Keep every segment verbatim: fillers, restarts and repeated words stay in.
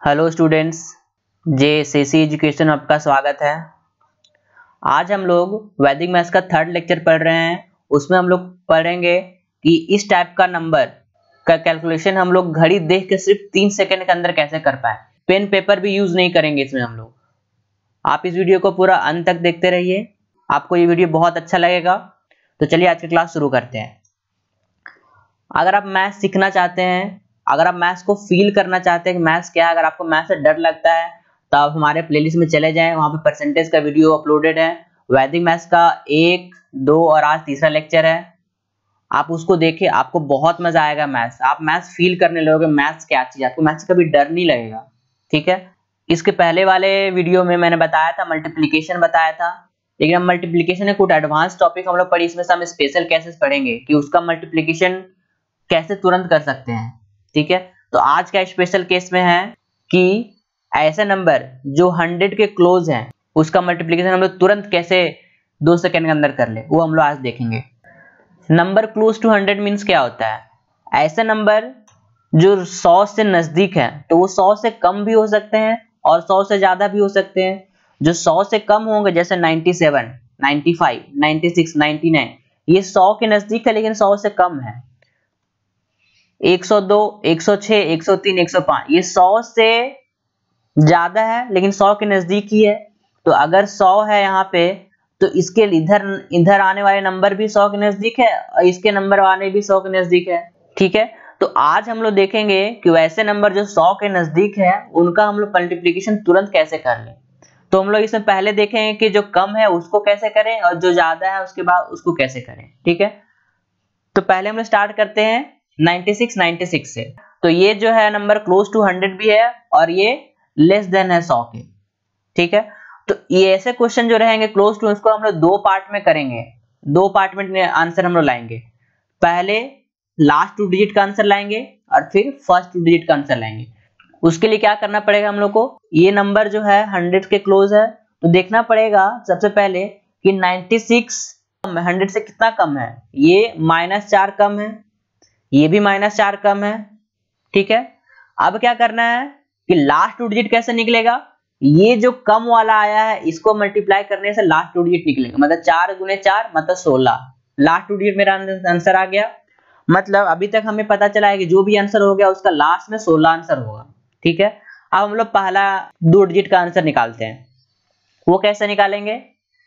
Hello students, JSSC education में आपका स्वागत है। आज हम लोग वैदिक मैथ्स का थर्ड लेक्चर पढ़ रहे हैं। उसमें हम लोग पढ़ेंगे कि इस टाइप का नंबर का कैलकुलेशन हम लोग घड़ी देख के सिर्फ तीन सेकंड के अंदर कैसे कर पाए। पेन पेपर भी यूज नहीं करेंगे इसमें हम लोग। आप इस वीडियो को पूरा अंत तक देखते रहिए, आपको ये वीडियो बहुत अच्छा लगेगा। तो चलिए आज की क्लास शुरू करते हैं। अगर आप मैथ्स सीखना चाहते हैं, अगर आप मैथ्स को फील करना चाहते हैं कि मैथ्स क्या है, अगर आपको मैथ्स से डर लगता है तो आप हमारे प्लेलिस्ट में चले जाएं, वहां पे परसेंटेज का वीडियो अपलोडेड है। वैदिक मैथ्स का एक दो और आज तीसरा लेक्चर है, आप उसको देखिए, आपको बहुत मजा आएगा। मैथ्स आप मैथ्स फील करने लगोगे, मैथ्स क्या चीज, आपको मैथ्स से कभी डर नहीं लगेगा। ठीक है, इसके पहले वाले वीडियो में मैंने बताया था मल्टीप्लीकेशन बताया था, लेकिन हम मल्टीप्लीकेशन कुछ एडवांस टॉपिक हम लोग पढ़ी, इसमें से हम स्पेशल केसेस पढ़ेंगे कि उसका मल्टीप्लीकेशन कैसे तुरंत कर सकते हैं। ठीक है, तो आज का स्पेशल केस में है कि ऐसे नंबर जो हंड्रेड के क्लोज हैं उसका मल्टीप्लिकेशन हम लोग तुरंत कैसे दो सेकंड के अंदर कर ले, वो हम लोग आज देखेंगे। Number close to hundred means क्या होता है? ऐसे नंबर जो सौ से नजदीक है, तो वो सौ से कम भी हो सकते हैं और सौ से ज्यादा भी हो सकते हैं। जो सौ से कम होंगे जैसे ninety seven, ninety five, ninety six, ninety nine, ये सौ के नजदीक है लेकिन सौ से कम है। एक सौ दो, एक सौ छह, एक सौ तीन, एक सौ पाँच, ये सौ से ज्यादा है लेकिन सौ के नजदीक ही है। तो अगर सौ है यहाँ पे, तो इसके इधर इधर आने वाले नंबर भी सौ के नजदीक है और इसके नंबर आने भी सौ के नजदीक है। ठीक है, तो आज हम लोग देखेंगे कि वैसे नंबर जो सौ के नजदीक है उनका हम लोग मल्टीप्लिकेशन तुरंत कैसे कर लें। तो हम लोग इसमें पहले देखेंगे कि जो कम है उसको कैसे करें और जो ज्यादा है उसके बाद उसको कैसे करें। ठीक है, तो पहले हम लोग स्टार्ट करते हैं नाइंटी सिक्स, नाइंटी सिक्स से। तो ये जो है नंबर क्लोज टू हंड्रेड भी है और ये लेस देन है सौ के। ठीक है, तो ये ऐसे क्वेश्चन जो रहेंगे क्लोज टू, उसको हम लोग दो पार्ट में करेंगे, दो पार्ट में आंसर हम लोग लाएंगे। पहले लास्ट टू डिजिट का आंसर लाएंगे और फिर फर्स्ट टू डिजिट का आंसर लाएंगे। उसके लिए क्या करना पड़ेगा हम लोग को, ये नंबर जो है हंड्रेड के क्लोज है तो देखना पड़ेगा सबसे पहले कि नाइंटी सिक्स हंड्रेड से कितना कम है। ये माइनस चार कम है, ये भी माइनस चार कम है। ठीक है, अब क्या करना है कि लास्ट टू डिजिट कैसे निकलेगा, ये जो कम वाला आया है इसको मल्टीप्लाई करने से लास्ट टू डिजिट निकलेगा, मतलब चार गुने चार मतलब सोलह। लास्ट टू डिजिट मेरा आंसर आ गया। मतलब अभी तक हमें पता चला है कि जो भी आंसर हो गया उसका लास्ट में सोलह आंसर होगा। ठीक है, अब हम लोग पहला दो डिजिट का आंसर निकालते हैं। वो कैसे निकालेंगे,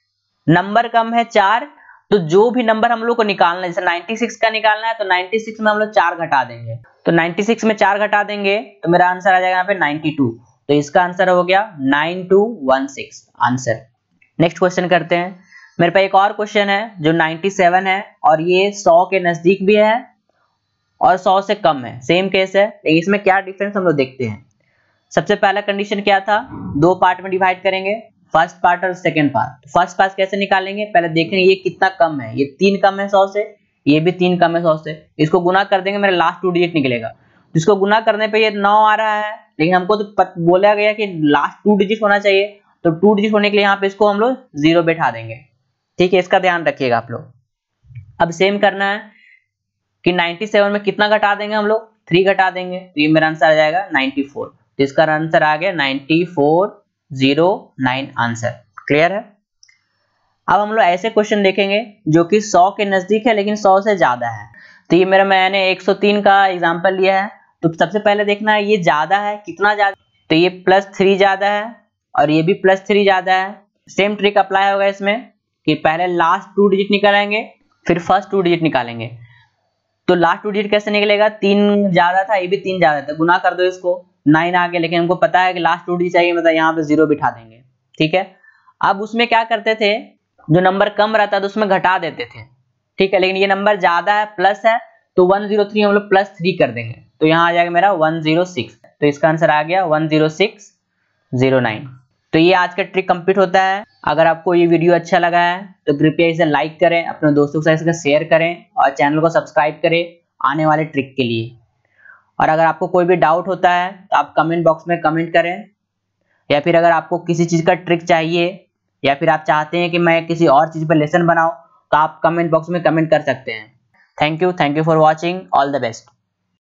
नंबर कम है चार, तो जो भी नंबर हम लोग को निकालना है, जैसे नाइंटी सिक्स का निकालना है तो नाइंटी सिक्स में हम लोग चार घटा देंगे, तो नाइंटी सिक्स में चार घटा देंगे तो मेरा आंसर आ जाएगा यहाँ पे नाइंटी टू। तो इसका आंसर हो गया nine two one six answer. Next question करते हैं। मेरे पास एक और क्वेश्चन है जो नाइंटी सेवन है और ये सौ के नजदीक भी है और सौ से कम है, सेम केस है, लेकिन इसमें क्या डिफरेंस हम लोग देखते हैं। सबसे पहला कंडीशन क्या था, दो पार्ट में डिवाइड करेंगे, फर्स्ट पार्ट और सेकंड पार्ट। फर्स्ट पार्ट कैसे निकालेंगे, पहले देखेंगे ये कितना कम है, ये तीन कम है सौ से, ये भी तीन कम है सौ से, इसको गुना कर देंगे, मेरा लास्ट टू डिजिट निकलेगा। इसको गुना करने पे ये नौ आ रहा है, लेकिन हमको तो बोला गया कि लास्ट टू डिजिट होना चाहिए, तो टू डिजिट होने के लिए यहाँ पे इसको हम लोग जीरो बैठा देंगे। ठीक है, इसका ध्यान रखिएगा आप लोग। अब सेम करना है कि नाइंटी सेवन में कितना घटा देंगे हम लोग, थ्री घटा देंगे, तो ये मेरा आंसर आ जाएगा नाइंटी फोर। तो इसका आंसर आ गया ninety four zero nine answer. Clear है। अब हम लोग ऐसे क्वेश्चन देखेंगे जो कि सौ के नजदीक है लेकिन सौ से ज्यादा है। तो ये मेरा मैंने एक सौ तीन का एग्जांपल लिया है, तो सबसे पहले देखना है ये ज्यादा है, कितना ज्यादा, तो ये प्लस थ्री ज्यादा है और ये भी प्लस थ्री ज्यादा है। सेम ट्रिक अप्लाई होगा इसमें कि पहले लास्ट टू डिजिट निकालेंगे फिर फर्स्ट टू डिजिट निकालेंगे। तो लास्ट टू डिजिट कैसे निकलेगा, तीन ज्यादा था, ये भी तीन ज्यादा था, गुना कर दो इसको, नाइन आ गया, लेकिन हमको पता है कि लास्ट टू डिजिट चाहिए, मतलब यहाँ पे जीरो बिठा देंगे। ठीक है, अब उसमें क्या करते थे, जो नंबर कम रहता है तो उसमें घटा देते थे। ठीक है, लेकिन ये नंबर ज्यादा है, प्लस है, तो वन जीरो थ्री हम लोग प्लस थ्री कर देंगे, तो यहाँ आ जाएगा मेरा वन जीरो सिक्स। तो इसका आंसर आ गया one zero six zero nine. तो ये आज का ट्रिक कंप्लीट होता है। अगर आपको ये वीडियो अच्छा लगा है तो कृपया इसे लाइक करें, अपने दोस्तों के साथ इसे शेयर करें और चैनल को सब्सक्राइब करें आने वाले ट्रिक के लिए। और अगर आपको कोई भी डाउट होता है तो आप कमेंट बॉक्स में कमेंट करें, या फिर अगर आपको किसी चीज़ का ट्रिक चाहिए या फिर आप चाहते हैं कि मैं किसी और चीज़ पर लेसन बनाऊं तो आप कमेंट बॉक्स में कमेंट कर सकते हैं। Thank you thank you for watching, all the best.